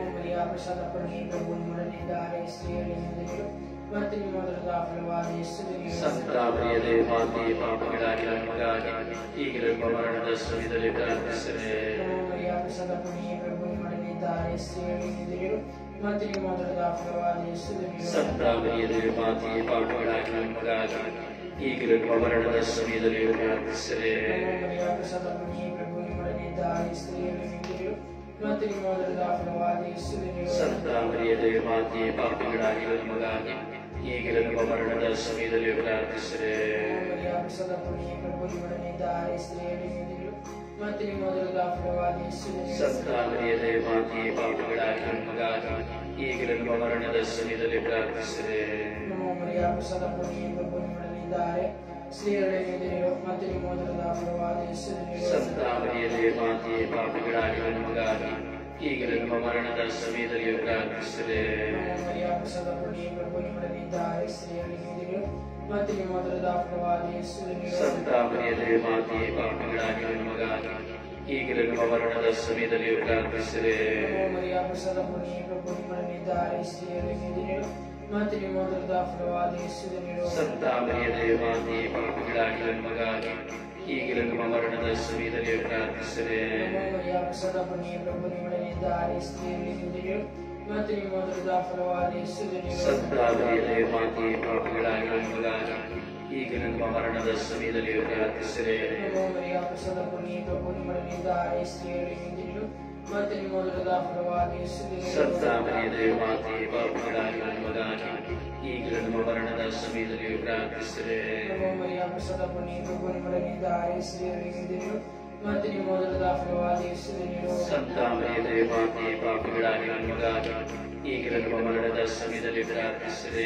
ಪ್ರಸಾದ ಪೂರ್ಣಿ ಪ್ರಭು ನಿಮ್ಮೊಡನಿದ್ದಾರೆ. ಸ್ತ್ರೀಯರಲ್ಲಿ ಮತ್ತು ನಿಮ್ಮ ಉದರದ ಫಲವಾದ ಯೇಸು ಧನ್ಯರು. ಸಂತ ಮರಿಯರೇ ಮಾತೆ, ಪಾಪಿಗಳಾಗಿ ನಮಗಾಗಿ ಈಗಲೂ ನಮ್ಮ ಮರಣದ ಸಮಯದಲ್ಲಿ ಪ್ರಾರ್ಥಿಸಿರಿ. ಪ್ರಸಾದ ಪೂರ್ಣಿ ಪ್ರಭು ನಿಮ್ಮೊಡನಿದ್ದಾರೆ. ಸ್ತ್ರೀಯರಲ್ಲಿ ಮತ್ತು ನಿಮ್ಮ ಉದರದ ಫಲವಾದ ಯೇಸು ಧನ್ಯರು. ಸಂತ ಮರಿಯರೇ ಮಾತೆ, ಪಾಪಿಗಳಾಗಿ ನಮಗಾಗಿ ಈಗಲೂ ನಮ್ಮ ಮರಣದ ಸಮಯದಲ್ಲಿ ಪ್ರಾರ್ಥಿಸಿರಿ. ಪ್ರಸಾದ ಪೂರ್ಣಿ ಪ್ರಭು ನಿಮ್ಮೊಡನಿದ್ದಾರೆ. ಸ್ತ್ರೀಯರಲ್ಲಿ ಮತ್ತು ನಿಮ್ಮ ಉದರದ ಫಲವಾದ ಯೇಸು ಧನ್ಯರು. ಸಂತ ಮರಿಯರೇ ಮಾತೆ, ಪಾಪಿಗಳಾಗಿ ನಮಗಾಗಿ ಈಗಲೂ ನಮ್ಮ ಮರಣದ ಸಮಯದಲ್ಲಿ ಪ್ರಾರ್ಥಿಸಿರಿ. ಪ್ರಸಾದ ಪೂರ್ಣಿ ಪ್ರಭು ನಿಮ್ಮೊಡನಿದ್ದಾರೆ. ಸ್ತ್ರೀಯರಲ್ಲಿ ಮತ್ತು ನಿಮ್ಮ ಉದರದ ಫಲವಾದ ಯೇಸು ಧನ್ಯರು. ಸಂತ ಮರಿಯರೇ ಮಾತೆ, ಪಾಪಿಗಳಾಗಿ ನಮಗಾಗಿ ಈಗಲೂ ನಮ್ಮ ಮರಣದ ಸಮಯದಲ್ಲಿ ಪ್ರಾರ್ಥಿಸಿರಿ. ನಮೋ ಮರಿಯ ಪ್ರಸಾದ ಪೂರ್ಣಿ ಪ್ರಭು ನಿಮ್ಮೊಡನಿದ್ದಾರೆ. ಸ್ತ್ರೀಯರಲ್ಲಿ ಮತ್ತು ನಿಮ್ಮ ಉದರದ ಫಲವಾದ ಯೇಸು ಧನ್ಯರು. ಸಂತ ಮರಿಯರೇ ಮಾತೆ, ಪಾಪಿಗಳಾಗಿ ನಮಗಾಗಿ ಈಗಲೂ ನಮ್ಮ ಮರಣದ ಸಮಯದಲ್ಲಿ ಪ್ರಾರ್ಥಿಸಿರಿ. ನಮೋ ಮರಿಯ ಪ್ರಸಾದ ಪೂರ್ಣಿ ಪ್ರಭು ನಿಮ್ಮೊಡನಿದ್ದಾರೆ. ಸ್ತ್ರೀಯರಲ್ಲಿ ಮತ್ತು ನಿಮ್ಮ ಉದರದ ಫಲವಾದ ಯೇಸು ಧನ್ಯರು. ಸಂತ ಮರಿಯರೇ ಮಾತೆ, ಪಾಪಿಗಳಾಗಿ ನಮಗಾಗಿ ಈಗಲೂ ನಮ್ಮ ಮರಣದ ಸಮಯದಲ್ಲಿ ಪ್ರಾರ್ಥಿಸಿರಿ. ನಮೋ ಮರಿಯ ಪ್ರಸಾದ ಪೂರ್ಣಿ ಪ್ರಭು ನಿಮ್ಮೊಡನಿದ್ದಾರೆ. ಸ್ತ್ರೀಯರಲ್ಲಿ ಮತ್ತು ನಿಮ್ಮ ಉದರದ ಫಲವಾದ ಯೇಸು ಧನ್ಯರು. ಸಂತ ಮರಿಯರೇ ಮಾತೆ, ಪಾಪಿಗಳಾಗಿ ನಮಗಾಗಿ ಈಗಲೂ ನಮ್ಮ ಮರಣದ ಸಮಯದಲ್ಲಿ ಪ್ರಾರ್ಥಿಸಿರಿ. ನಮೋ ಮರಿಯ ಪ್ರಸಾದ ಪೂರ್ಣಿ ಪ್ರಭು ನಿಮ್ಮೊಡನಿದ್ದಾರೆ. ಸ್ತ್ರೀಯರಲ್ಲಿ ಮತ್ತು ನಿಮ್ಮ ಉದರದ ಫಲವಾದ ಯೇಸು ಧನ್ಯರು. ಸಂತ ಮರಿಯರೇ ಮಾತೆ, ಪಾಪಿಗಳಾಗಿ ನಮಗಾಗಿ ಈಗಲೂ ನಮ್ಮ ಮರಣದ ಸಮಯದಲ್ಲಿ ಪ್ರಾರ್ಥಿಸಿರಿ. ನಮೋ ಮರಿಯ ಪ್ರಸಾದ ಪೂರ್ಣಿ ಪ್ರಭು ನಿಮ್ಮೊಡನಿದ್ದಾರೆ. ಸ್ತ್ರೀಯರಲ್ಲಿ ಮತ್ತು ನಿಮ್ಮ ಉದರದ ಫಲವಾದ ಯೇಸು ಧನ್ಯರು. ಸಂತ ಮರಿಯರೇ ಮಾತೆ, ಪಾಪಿಗಳಾಗಿ ನಮಗಾಗಿ ಈಗಲೂ ನಮ್ಮ ಮರಣದ ಸಮಯದಲ್ಲಿ ಪ್ರಾರ್ಥಿಸಿರಿ. ನಮೋ ಮರಿಯ ಪ್ರಸಾದ ಪೂರ್ಣಿ ಪ್ರಭು ನಿಮ್ಮೊಡನಿದ್ದಾರೆ. ಸ್ತ್ರೀಯರಲ್ಲಿ ಮತ್ತು ನಿಮ್ಮ ಉದರದ ಫಲವಾದ ಯೇಸು ಧನ್ಯರು. ಸಂತ ಮರಿಯರೇ ಮಾತೆ, ಪಾಪಿಗಳಾಗಿ ನಮಗಾಗಿ ಈಗಲೂ ನಮ್ಮ ಮರಣದ ಸಮಯದಲ್ಲಿ ಪ್ರಾರ್ಥಿಸಿರಿ.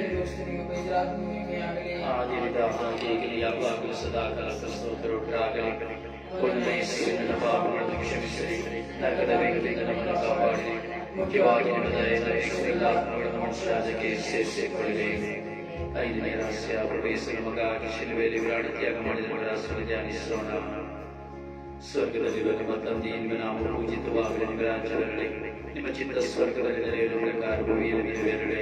ಆದಿಯಿಂದ ಈಗಲೂ ಯಾವಾಗಲೂ ಸದಾಕಾಲ ಸ್ತೋತ್ರರಾಗಲಿ. ಕೊನೆಯ ಯೇಸುವಿನ ಪಾಪಗಳನ್ನು ಕ್ಷಮಿಸಿರಿ. ನರಕದ ಬೆಂಕಿಯಿಂದ ನಮ್ಮನ್ನು ಕಾಪಾಡಿರಿ. ಮುಖ್ಯವಾಗಿ ನಿಮ್ಮ ದಯೆಯಿಂದ ಎಲ್ಲ ಆತ್ಮಗಳನ್ನು ಮನುಷ್ಯರಾಜ್ಯಕ್ಕೆ ಸೇರಿಸಿಕೊಳ್ಳಿರಿ. ಐದನೇ ರಹಸ್ಯ, ಪ್ರಭು ಯೇಸು ನಮಗಾಗಿ ಶಿಲುಬೆಯಲ್ಲಿ ಪ್ರಾಣತ್ಯಾಗ ಮಾಡಿದ ರಹಸ್ಯವನ್ನು ಧ್ಯಾನಿಸೋಣ. ಸ್ವರ್ಗದಲ್ಲಿರುವ ನಿಮ್ಮ ತಂದೆ ನಿಮ್ಮ ನಾಮ ಪೂಜಿತವಾಗಲಿ, ನಿಮ್ಮ ರಾಜ್ಯ ಬರಲಿ, ನಿಮ್ಮ ಚಿತ್ತ ಸ್ವರ್ಗದಲ್ಲಿ ನೆರೆಯುವ ಪ್ರಕಾರ ಭೂಮಿಯಲ್ಲಿ ನೆರವೇರಲಿ.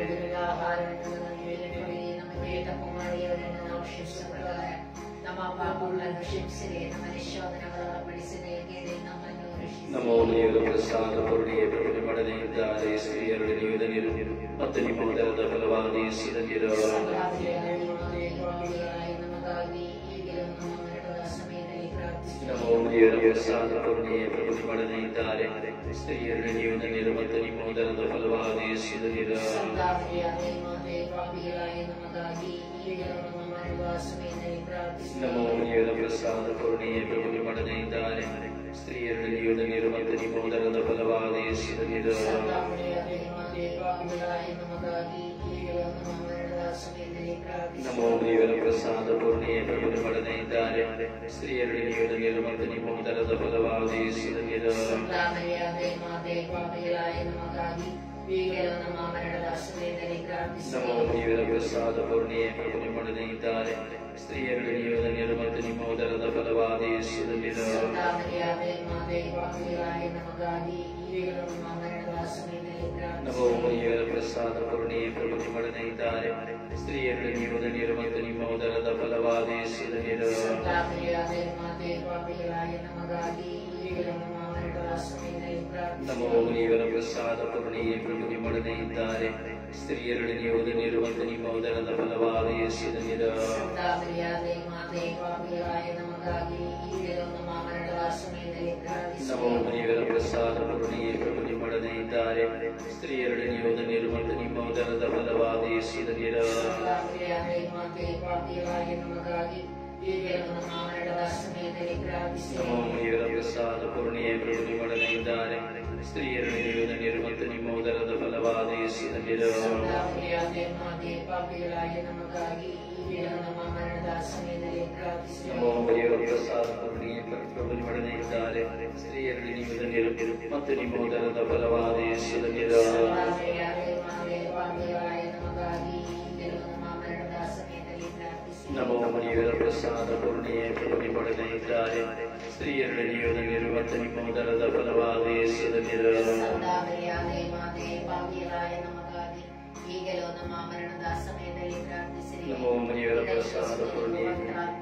ನಮ್ಮ ಪಾಪಗಳನ್ನು ಕ್ಷಮಿಸಿರಿ, ನಮ್ಮನ್ನು ಶೋಧನೆಗಳ ಒಳಪಡಿಸಿರಿ, ನಮ್ಮನ್ನು ರಕ್ಷಿಸಿರಿ. ನಮೋ ದೇವರ ಪ್ರಸಾದ ಪೂರ್ಣಿಯೇ ಪ್ರಭು ಮಾಡದೇ ಇದ್ದಾರೆ ಸ್ತ್ರೀಯರಲ್ಲಿ ನೀವು ಧನ್ಯರು ಮತ್ತು ನಿಮ್ಮ ಉದರದ ಫಲವಾದ ಯೇಸುವಿನ ಧನ್ಯರು. ನಮೋ ದೇವರ ಪ್ರಸಾದ ಪೂರ್ಣಿಯೇ ಪ್ರಭು ಮಾಡದೇ ಇದ್ದಾರೆ ಸ್ತ್ರೀಯರಲ್ಲಿ ನೀವು ಧನ್ಯರು ಮತ್ತು ನಿಮ್ಮ ಉದರದ ಫಲವಾದ ಯೇಸುವಿನ ಧನ್ಯರು. ನಮೋ ದೇವರ ಪ್ರಸಾದ ಪೂರ್ಣಿಯೇ ಪ್ರಭು ಮಾಡದೇ ಇದ್ದಾರೆ ಸ್ತ್ರೀಯರಲ್ಲಿ ನೀವು ಧನ್ಯರು ಮತ್ತು ನಿಮ್ಮ ಉದರದ ಫಲವಾದ ಯೇಸುವಿನ ಧನ್ಯರು. ನಮೋ ದೇವರ ಪ್ರಸಾದ ಪೂರ್ಣಿಯೇ ಪ್ರಭು ಮಾಡದೇ ಇದ್ದಾರೆ ಸ್ತ್ರೀಯರಲ್ಲಿ ನೀವು ಧನ್ಯರು ಮತ್ತು ನಿಮ್ಮ ಉದರದ ಫಲವಾದ ಯೇಸುವಿನ ಧನ್ಯರು. ನಮೋ ದೇವರ ಪ್ರಸಾದ ಪೂರ್ಣಿಯೇ ಪ್ರಭು ಮಾಡದೇ ಇದ್ದಾರೆ ಸ್ತ್ರೀಯರಲ್ಲಿ ನೀವು ಧನ್ಯರು ಮತ್ತು ನಿಮ್ಮ ಉದರದ ಫಲವಾದ ಯೇಸುವಿನ ಧನ್ಯರು. ನಮೋ ದೇವರ ಪ್ರಸಾದ ಪೂರ್ಣಿಯೇ ಪ್ರಭು ಮಾಡದೇ ಇದ್ದಾರೆ ಸ್ತ್ರೀಯರಲ್ಲಿ ನೀವು ಧನ್ಯರು ಮತ್ತು ನಿಮ್ಮ ಉದರದ ಫಲವಾದ ಯೇಸುವಿನ ಧನ್ಯರು. ನಮೋ ದೇವರ ಪ್ರಸಾದ ಪೂರ್ಣಿಯೇ ಪ್ರಭು ಮಾಡದೇ ಇದ್ದಾರೆ ಸ್ತ್ರೀಯರಲ್ಲಿ ನೀವು ಧನ್ಯರು ಮತ್ತು ನಿಮ್ಮ ಉದರದ ಫಲವಾದ ಯೇಸುವಿನ ಧನ್ಯರು. ನಮೋ ದೇವರ ಪ್ರಸಾದ ಪೂರ್ಣಿಯೇ ಪ್ರಭು ಮಾಡದೇ ಇದ್ದಾರೆ ಸ್ತ್ರೀಯರಲ್ಲಿ ನೀವು ಧನ್ಯರು ಮತ್ತು ನಿಮ್ಮ ಉದರದ ಫಲವಾದ ಯೇಸುವಿನ ಧನ್ಯರು. ನಮೋ ದೇವರ ಪ್ರಸಾದ ಪೂರ್ಣಿಯೇ ಪ್ರಭು ಮಾಡದೇ ಇದ್ದಾರೆ ಸ್ತ್ರೀಯರಲ್ಲಿ ನೀವು ಧನ್ಯರು ಮತ್ತು ನಿಮ್ಮ ಉದರದ ಫಲವಾದ ಯೇಸುವಿನ ಧನ್ಯರು. ನಮೋ ದೇವರ ಪ್ರಸಾದ ಪೂರ್ಣಿಯೇ ಪ್ರಭು ಮಾಡದೇ ಇದ್ದಾರೆ ಸ್ತ್ರೀಯರಲ್ಲಿ ನೀವು ಧನ್ಯರು ಮತ್ತು ನಿಮ್ಮ ಉದರದ ಫಲವಾದ ಯೇಸುವಿನ ಧನ್ಯರು. ನಮೋ ದೇವರ ಪ್ರಸಾದ ಪೂರ್ಣಿಯೇ ಪ್ರಭು ಮಾಡದೇ ಇದ್ದಾರೆ ಸ್ತ್ರೀಯರಲ್ಲಿ ನೀವು ಧನ್ಯರು ಮತ್ತು ನಿಮ್ಮ ಉದರದ ಫಲವಾದ ಯೇಸುವಿನ ಧನ್ಯರು. ನಮೋ ದೇವರ ಪ್ರಸಾದ ಪೂರ್ಣಿಯೇ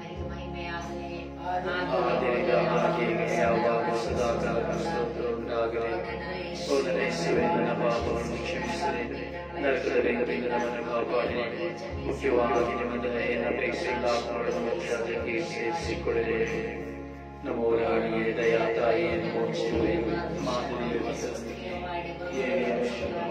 ಆದಿಯಿಂದ ಹಾಗೆಯೇ ಯಾವಾಗ ಸದಾಕಾಲ ಸ್ತೋತ್ರ ಉಂಟಾಗಲಿ. ಸೋದರ ಯೇಸುವೇ, ನನ್ನ ಪಾಪವನ್ನು ಕ್ಷಮಿಸಿರಿ, ನರಕದ ಬೆಂಕಿಯಿಂದ ನಮ್ಮನ್ನು ಕಾಪಾಡಿರಿ, ಮುಖ್ಯವಾಗಿ ನಿಮ್ಮ ದಯೆಯನ್ನು ಅಪೇಕ್ಷೆಯಿಂದ ಆತ್ಮಗಳನ್ನು ಮೋಕ್ಷಕ್ಕೆ ಸೇರಿಸಿಕೊಳ್ಳಿರಿ. ನಮೋ ರಾಣಿಯೇ, ದಯಾ ತಾಯಿಯೇ, ನಮೋ ಶಿವೇ, ಮಾಧುರ್ಯ ವಸಂತಿಗೆ ಏನೇನು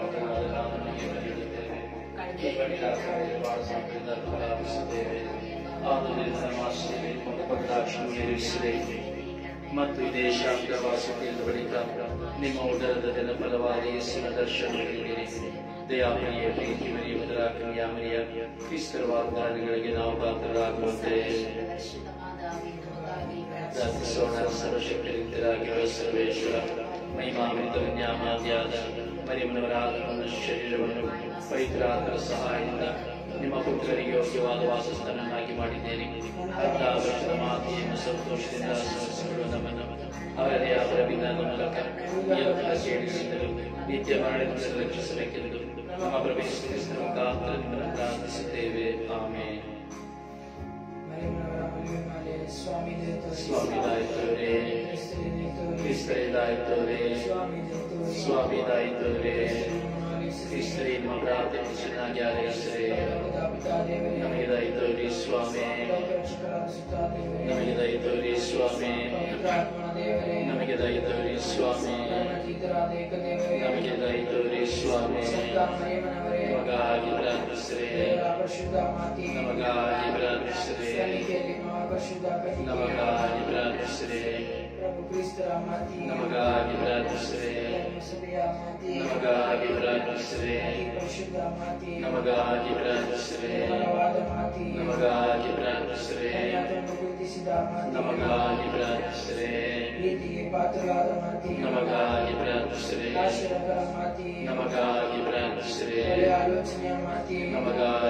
ಮತ್ತು ಈ ದೇಶಾಂತರ ವಾಸತೆಯಿಂದ ಬಳಿಕ ನಿಮ್ಮ ಉದರದ ಜನ ಫಲವಾದ ಯೇಸುವಿನ ದರ್ಶನ ನೀಡಿರಿ. ದಯಾಮರಿಯ ಪ್ರೀತಿ ಮರಿಯ ಮಧುರಾತ್ಮಯ ಮರಿಯ ಕ್ರಿಸ್ತರ ವಾಗ್ದಾನಗಳಿಗೆ ನಾವು ಪಾತ್ರರಾಗುವಂತೆ ಸರ್ವಶಕ್ತರಿದ್ದರಾಗಿರುವ ಸರ್ವೇಶ್ವರ ಮಹಿಮಾಮೃತ ವಿದ್ಯಾಮಾದ್ಯಾದ ಮರಿಯಮ್ಮನವರ ಆತ್ಮವನ್ನು ಶರೀರವನ್ನು ಪವಿತ್ರಾತ್ಮರ ಸಹಾಯದಿಂದ ನಿಮ್ಮ ಪುತ್ರರಿಗೆ ಯೋಗ್ಯವಾದ ವಾಸಸ್ಥಾನನ್ನಾಗಿ ಮಾಡಿದ್ದೇನೆ. ಅರ್ಧ ವರ್ಷದ ಮಾತೆಯನ್ನು ಸಂತೋಷದಿಂದ ಸ್ಮರಿಸಿಕೊಳ್ಳುವ ನಮ್ಮನ್ನು ಅವರದೇ ಅವರ ವಿಧಾನದ ಮೂಲಕ ಕೇಳಿಸಿದರು ನಿತ್ಯ ಮರಣದಿಂದ ರಕ್ಷಿಸಬೇಕೆಂದು ನಮ್ಮ ಪ್ರವೇಶಿಸಿದ ಮುಖಾಂತರ ನಿಮ್ಮನ್ನು ಪ್ರಾರ್ಥಿಸುತ್ತೇವೆ. ಆಮೇಲೆ ಸ್ವಾಮಿದಾಯಿತವರೇ, ಕ್ರಿಸ್ತರಿದಾಯಿತವರೇ, ಸ್ವಾಮಿದಾಯಿತವರೇ, ಕ್ರಿಸ್ತರೇ, ನಿಮ್ಮ ಪ್ರಾರ್ಥನೆ ಚೆನ್ನಾಗಿ ಆಲೈಸಿರಿ. ನಮಗೆ ದಯತೋರಿ ಸ್ವಾಮಿ, ನಮಗೆ ದಯತೋರಿ ಸ್ವಾಮಿ, ನಮಗೆ ದಯತೋರಿ ಸ್ವಾಮಿ, ನಮಗೆ ದಯತೋರಿ ಸ್ವಾಮಿ. ನಮಗಾಗಿ ಪ್ರಾರ್ಥಿಸಿರಿ, ನಮಗಾಗಿ ಪ್ರಾರ್ಥಿಸಿರಿ, ನಮಗಾಗಿ ಪ್ರಾರ್ಥಿಸಿರಿ, ನಮಗಾಗಿ ಪ್ರಾರ್ಥಿಸಿರಿ, ನಮಗಾಗಿ ಪ್ರಾರ್ಥಿಸಿರಿ, ನಮಗಾಗಿ ಪ್ರಾರ್ಥಿಸಿರಿ, ನಮಗಾಗಿ ಪ್ರಾರ್ಥಿಸಿರಿ, ನಮಗಾಗಿ ಪ್ರಾರ್ಥಿಸಿರಿ, ನಮಗಾಗಿ ಪ್ರಾರ್ಥಿಸಿರಿ, ನಮಗಾಗಿ ಪ್ರಾರ್ಥಿಸಿರಿ, ನಮಗಾಗಿ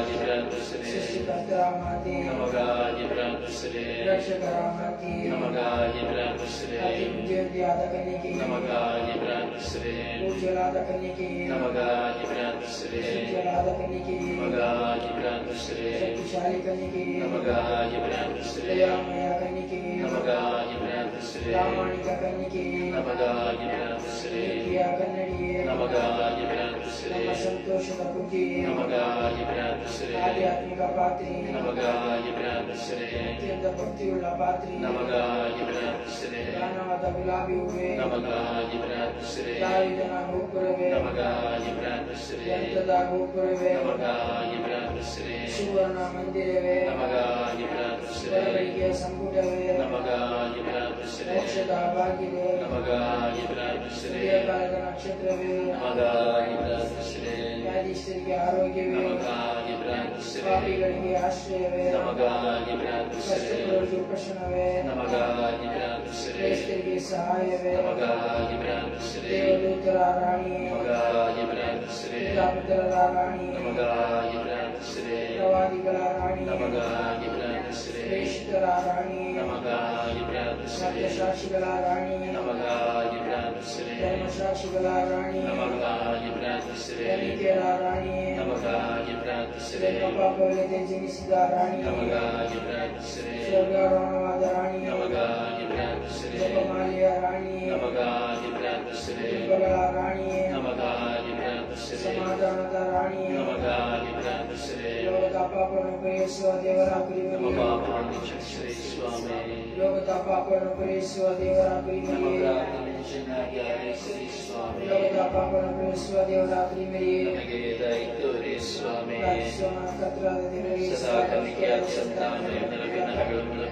ಪ್ರಾರ್ಥಿಸಿರಿ. ಸೃಷ್ಟಿಕರ್ತರ ಮಾತೆ ನಮಗಾಗಿ ಪ್ರಾರ್ಥಿಸಿರಿ. ರಕ್ಷಕರ ಮಾತೆ ನಮಗಾಗಿ ಪ್ರಾರ್ಥಿಸಿರಿ. ಅತಿ ವಿದ್ಯಾರ್ಥಿಯಾದ ಕನ್ಯಕೆ ನಮಗಾಗಿ ಪ್ರಾರ್ಥಿಸಿರಿ. ಪೂಜ್ಯರಾದ ಕನ್ಯಕೆ ನಮಗಾಗಿ ಪ್ರಾರ್ಥಿಸಿರಿ. ಪೂಜ್ಯರಾದ ಕನ್ಯಕೆ ನಮಗಾಗಿ ಪ್ರಾರ್ಥಿಸಿರಿ. ಶಕ್ತಿಶಾಲಿ ಕನ್ಯಕೆ ನಮಗಾಗಿ ಪ್ರಾರ್ಥಿಸಿರಿ. ದಯಾಮಯ ಕನ್ಯಕೆ ನಮಗಾಗಿ ಪ್ರಾರ್ಥಿಸಿರಿ. ಪ್ರಾಮಾಣಿಕ ಕನ್ಯಕೆ ನಮಗಾಗಿ ಪ್ರಾರ್ಥಿಸಿರಿ. ಪ್ರಿಯ ಕನ್ನಡಿಯೇ ನಮಗಾಗಿ ಪ್ರಾರ್ಥಿಸಿರಿ. ನಮ್ಮ ಸಂತೋಷದ ಬುದ್ಧಿ ನಮಗಾಗಿ ಪ್ರಾರ್ಥಿಸಿರಿ. ಆಧ್ಯಾತ್ಮಿಕ ಪಾತ್ರೆ ನಮಗಾಗಿ ಪ್ರಾರ್ಥಿಸಿರಿ. ಅತ್ಯಂತ ಭಕ್ತಿಯುಳ್ಳ ಪಾತ್ರೆ ನಮಗಾಗಿ ಪ್ರಾರ್ಥಿಸಿರಿ. ಜ್ಞಾನವಾದ ಗುಲಾಬಿ ಹೂವೆ ನಮಗಾಗಿ ಪ್ರಾರ್ಥಿಸಿರಿ. ದಾವಿದನ ಗೋಪುರವೇ ನಮಗಾಗಿ ಪ್ರಾರ್ಥಿಸಿರಿ. ಯಂತ್ರದ ಗೋಪುರವೇ ನಮಗಾಗಿ ಪ್ರಾರ್ಥಿಸಿರಿ. ಸುವರ್ಣ ಮಂದಿರವೇ ನಮಗಾಗಿ ಪ್ರಾರ್ಥಿಸಿರಿ. ಹೊರಗಳಿಗೆಯ ಸಂಪುಟವೇ ನಮಗಾಗಿ ಪ್ರಾರ್ಥಿಸಿರಿ. ಮೋಕ್ಷದ ಬಾಗಿಲೇ ನಮಗಾಗಿ ಪ್ರಾರ್ಥಿಸಿರಿ. ಸೂರ್ಯಕಾಲದ ನಕ್ಷತ್ರವೇ ನಮಗಾಗಿ ಪ್ರಾರ್ಥಿಸಿರಿ. ವ್ಯಾಧಿಷ್ಠರಿಗೆ ಆರೋಗ್ಯವೇ ನಮಗಾಗಿ ಪ್ರಾರ್ಥಿಸಿರಿ. ಪಾಪಿಗಳಿಗೆ ಆಶ್ರಯವೇ ನಮಗಾಗಿ ಪ್ರಾರ್ಥಿಸಿರಿ. ಕಷ್ಟಪಡುವ ಉಪಶಮನವೇ ನಮಗಾಗಿ ಪ್ರಾರ್ಥಿಸಿರಿ. ಕ್ರೈಸ್ತರಿಗೆ ಸಹಾಯವೇ ನಮಗಾಗಿ ಪ್ರಾರ್ಥಿಸಿರಿ. ದೇವದೂತರ ರಾಣಿಯೇ ನಮಗಾಗಿ ಪ್ರಾರ್ಥಿಸಿರಿ. ಪಿತಾಪುತ್ರರ ರಾಣಿಯೇ ನಮಗಾಗಿ ಪ್ರಾರ್ಥಿಸಿರಿ. ಪ್ರವಾದಿಗಳ ರಾಣಿಯೇ ನಮಗಾಗಿ ಪ್ರಾರ್ಥಿಸಿರಿ. ಪ್ರೇಷಿತರ ರಾಣಿಯೇ ನಮಗಾಗಿ ಪ್ರಾರ್ಥಿಸಿರಿ. ಸತ್ಯಸಾಕ್ಷಿಗಳ ರಾಣಿಯೇ ನಮಗಾಗಿ ಪ್ರಾರ್ಥಿಸಿರಿ. ಧರ್ಮಸಾಕ್ಷಿಗಳ ರಾಣಿಯೇ ನಮಗಾಗಿ ಪ್ರಾರ್ಥಿಸಿರಿ. ಧನಿಕರ ರಾಣಿಯೇ ನಮಗಾಗಿ ಪ್ರಾರ್ಥಿಸಿರಿ. ಪಾಪವಿಲ್ಲದೆ ಜನಿಸಿದ ರಾಣಿಯೇ ನಮಗಾಗಿ ಪ್ರಾರ್ಥಿಸಿರಿ. ಸ್ವರ್ಗಾರೋಹಣವಾದ ರಾಣಿಯೇ ನಮಗಾಗಿ ಪ್ರಾರ್ಥಿಸಿರಿ. ಜಪಮಾಲೆಯ ರಾಣಿಯೇ ನಮಗಾಗಿ ಪ್ರಾರ್ಥಿಸಿರಿ. ದೀಪಗಳ ರಾಣಿಯೇ ನಮಗಾಗಿ ಪ್ರಾರ್ಥಿಸಿರಿ. ಸಮಾಧಾನದ ರಾಣಿಯೇ ನಮಗಾಗಿ ಪ್ರಾರ್ಥಿಸಿರಿ. ಲೋಕದ ಪಾಪವನ್ನು ಪರಿಹರಿಸುವ ದೇವರ ನಮ್ಮ ಕುರಿಮರಿಯೇ ಪಾಪವನ್ನು ಕ್ಷಮಿಸಿರಿ ಸ್ವಾಮಿ. ಲೋಕದ ಪಾಪವನ್ನು ಪರಿಹರಿಸುವ ದೇವರ ನಮ್ಮ ಕುರಿಮರಿಯೇ ಪ್ರಾರ್ಥನೆ ಚೆನ್ನಾಗಿ ಆಲಿಸಿರಿ ಸ್ವಾಮಿ. ಲೋಕದ ಪಾಪವನ್ನು ಪರಿಹರಿಸುವ ದೇವರ ಕುರಿಮರಿಯೇ ನಮಗೆ ದಯ ತೋರಿ ಸ್ವಾಮಿ. ಪ್ರಾರ್ಥಿಸೋಣ. ಕರ್ತನಾದ ದೇವರೇ, ಸದಾ ಕನಿಕೆಯಾದ ಸಂತಾನಗಳ ವಿನಯಗಳ ಮೂಲಕ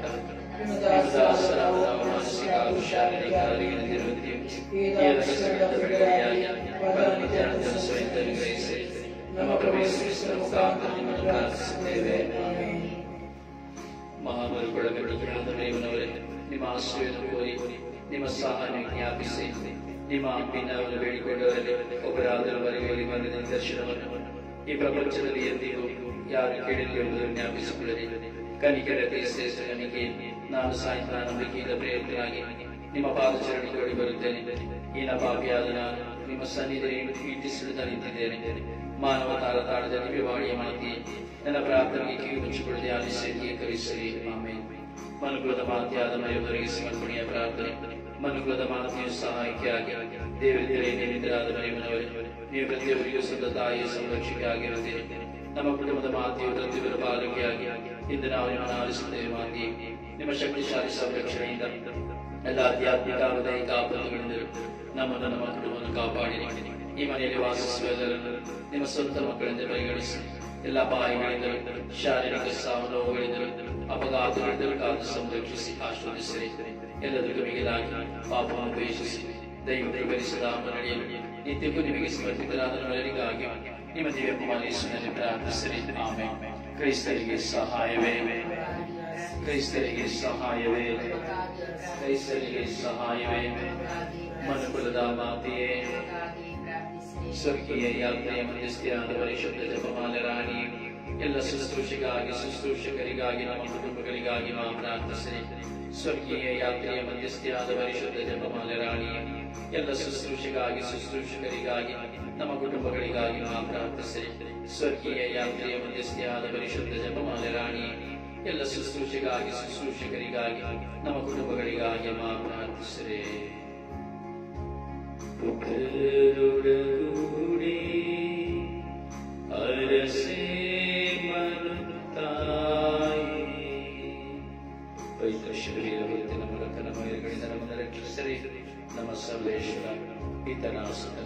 ದಾಸರಾದ ಮಾನಸಿಕ ಹಾಗೂ ಶಾರೀರಿಕ ಆರೋಗ್ಯದಿಂದಿರುತ್ತೀವಿ. ಈ ರಹಸ್ಯಗಳ ಬಿಡುಗಡೆಯಾಗಿ ಪರಮನಿತ್ಯಾನಂದ ಸ್ವಯಂತನ್ನು ಗ್ರಹಿಸಿ ನಮ್ಮ ಪ್ರಭು ಯೇಸು ಕ್ರಿಸ್ತನ ಮುಖಾಂತರ ನಿಮ್ಮನ್ನು ಪ್ರಾರ್ಥಿಸುತ್ತೇವೆ. ಮಹಾಬಲಿಗೊಳಗಟ್ಟಿಯಾದ ದೇವನವರೇ, ನಿಮ್ಮ ಆಶ್ರಯವನ್ನು ಕೋರಿ ನಿಮ್ಮ ಸಹಾಯ ಜ್ಞಾಪಿಸಿ ನಿಮ್ಮ ಭಿನ್ನವನ್ನು ಬೇಡಿಕೊಂಡವರಲ್ಲಿ ಒಬ್ಬರಾದರೂ ಬರೆಯುವಲ್ಲಿ ಬಂದ ದರ್ಶನವನ್ನು ಈ ಪ್ರಪಂಚದಲ್ಲಿ ಎಂದಿಗೂ ಯಾರು ಕೇಳಲಿ ಎಂಬುದನ್ನು ಜ್ಞಾಪಿಸಿಕೊಳ್ಳಲಿ. ಕನಿಕರತೆ ಶ್ರೇಷ್ಠನಿಗೆ ನಾನು ಸಾಯಂಕಾಲ ನಂಬಿಕೆಯಿಂದ ಪ್ರೇರಿತನಾಗಿ ನಿಮ್ಮ ಪಾದಚರಣೆಗೆ ಬರುತ್ತೇನೆ. ಈ ಪಾಪಿಯಾದ ನಾನು ನಿಮ್ಮ ಸನ್ನಿಧಿಯನ್ನು ಈಟಿಸಿಡುತ್ತಾ ನಿಂತಿದ್ದೇನೆ. ಮಾನವ ತಾಳ ತಾಳದ ನಿವ್ಯವಾಣಿಯ ಮಾತಿ ನನ್ನ ಪ್ರಾರ್ಥನೆಗೆ ಕಿವಿ ಮುಚ್ಚಿಕೊಳ್ಳದೆ ಆಲಿಸಿ ಅಂಗೀಕರಿಸಲಿ. ಆಮೇಲೆ ಮನುಕುಲದ ಮಾತೆಯಾದ ಮರೆಯವರಿಗೆ ಸಮರ್ಪಣೆಯ ಪ್ರಾರ್ಥನೆ. ಮನುಕುಲದ ಮಾತೆಯು ಸಹಾಯಕ್ಕಾಗಿ ದೇವರಿದ್ದರೆ ನಿಮಿತ್ತರಾದ ಮರೆಯವನವರೇ, ನೀವು ಪ್ರತಿಯೊಬ್ಬರಿಗೂ ಸ್ವಂತ ತಾಯಿಯ ಸಂರಕ್ಷಣೆ ಆಗಿರುತ್ತೀರಿ. ನಮ್ಮ ಕುಟುಂಬದ ಮಾತೆಯು ಪ್ರತಿಯೊಬ್ಬರ ಪಾಲಕಿಯಾಗಿ ಇಂದು ನಾವು ನಿಮ್ಮನ್ನು ಆಲಿಸುತ್ತೇವೆ. ಮಾತೆಯೇ, ನಿಮ್ಮ ಶಕ್ತಿಶಾಲಿ ಸಂರಕ್ಷಣೆಯಿಂದ ಎಲ್ಲ ಆಧ್ಯಾತ್ಮಿಕ ದೈಹಿಕ ಆಪತ್ತುಗಳಿಂದಲೂ ನಮ್ಮನ್ನು ನಮ್ಮ ಕುಟುಂಬವನ್ನು ಕಾಪಾಡಿರಿ. ಈ ಮನೆಯಲ್ಲಿ ವಾಸಿಸುವ ಎಲ್ಲರನ್ನು ನಿಮ್ಮ ಸ್ವಂತ ಮಕ್ಕಳೆಂದು ಪರಿಗಣಿಸಿ ಎಲ್ಲ ಬಾಯಿಗಳಿಂದಲೂ ಶಾರೀರಿಕ ಸಾವು ನೋವುಗಳಿಂದಲೂ ಅಪಘಾತಗಳಿಂದಲೂ ಕಾದು ಸಂರಕ್ಷಿಸಿ ಆಶ್ರದಿಸಿರಿ. ಎಲ್ಲದಕ್ಕೂ ಮಿಗಿಲಾಗಿ ಪಾಪವನ್ನು ದ್ವೇಷಿಸಿ ದೈವ ಪರಿಗಣಿಸದ ನಡೆಯಲು ನಿತ್ಯವೂ ನಿಮಗೆ ಸಮರ್ಪಿತರಾದ ನರರಿಗಾಗಿ ನಿಮ್ಮ ದಿವ್ಯ ಕುಮಾರೇಶ್ವರನಲ್ಲಿ ಪ್ರಾರ್ಥಿಸಿರಿ. ಆಮೆನ್. ಕ್ರೈಸ್ತರಿಗೆ ಸಹಾಯವೇ, ಕ್ರೈಸ್ತರಿಗೆ ಸಹಾಯವೇ, ಕ್ರೈಸ್ತರಿಗೆ ಸಹಾಯವೇ. ಮನುಕುಲದ ಮಾತೆಯೇ, ಸ್ವರ್ಗೀಯ ಯಾತ್ರೆಯ ಮಧ್ಯಸ್ಥೆಯಾದ ಪರಿಶುದ್ಧ ಜಪಮಾಲೆ ರಾಣಿ, ಎಲ್ಲ ಶುಶ್ರೂಷೆಗಾಗಿ ಶುಶ್ರೂಷಕರಿಗಾಗಿ ನಮ್ಮ ಕುಟುಂಬಗಳಿಗಾಗಿ ನಾವು ಪ್ರಾರ್ಥಿಸಿರಿ. ಸ್ವರ್ಗೀಯ ಯಾತ್ರೆಯ ಮಧ್ಯಸ್ಥೆಯಾದ ಪರಿಶುದ್ಧ ಜಪಮಾಲೆ ರಾಣಿ, ಎಲ್ಲ ಶುಶ್ರೂಷೆಗಾಗಿ ಶುಶ್ರೂಷಕರಿಗಾಗಿ ನಮ್ಮ ಕುಟುಂಬಗಳಿಗಾಗಿ ನಾವು ಪ್ರಾರ್ಥಿಸಿರಿ. ಸ್ವರ್ಗೀಯ ಯಾತ್ರೆಯ ಮಧ್ಯಸ್ಥೆಯಾದ ಪರಿಶುದ್ಧ ಜಪಮಾಲೆ ರಾಣಿ, ಎಲ್ಲ ಶುಶ್ರೂಷೆಗಾಗಿ ಶುಶ್ರೂಷಕರಿಗಾಗಿ ನಮ್ಮ ಕುಟುಂಬಗಳಿಗಾಗಿ ನಾವು ಪ್ರಾರ್ಥಿಸಿರಿ. ಅರಸೇ ಮನುತಾಯಿ, ಪವಿತ್ರ ಶಿವಲಿಯ ಮೂಲಕ ನಮ್ಮ ರಕ್ತದ ಮೈಗಳಿಂದ ನಮ್ಮನ್ನು ರಕ್ಷಿಸಿರಿ. ನಮ್ಮ ಸರ್ವೇಶ್ವರ ಪಿತನ ಸುತ